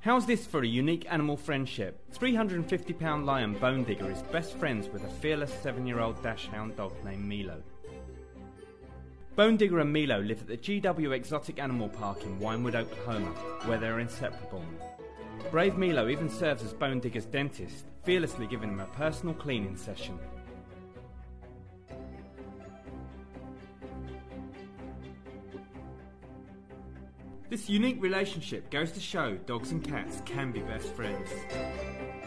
How's this for a unique animal friendship? 350-pound lion Bone Digger is best friends with a fearless 7-year-old dachshund dog named Milo. Bone Digger and Milo live at the GW Exotic Animal Park in Winewood, Oklahoma, where they're inseparable. Brave Milo even serves as Bone Digger's dentist, fearlessly giving him a personal cleaning session. This unique relationship goes to show dogs and cats can be best friends.